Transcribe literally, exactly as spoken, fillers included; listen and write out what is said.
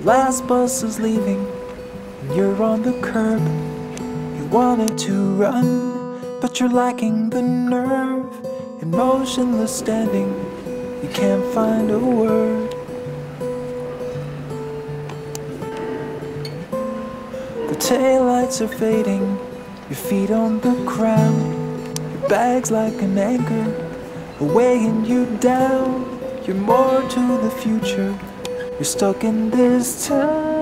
last bus is leaving and you're on the curb. You wanted to run, but you're lacking the nerve. In motionless standing, you can't find a word. The taillights are fading, your feet on the ground. Your bag's like an anchor, weighing you down. You're more to the future, you're stuck in this town.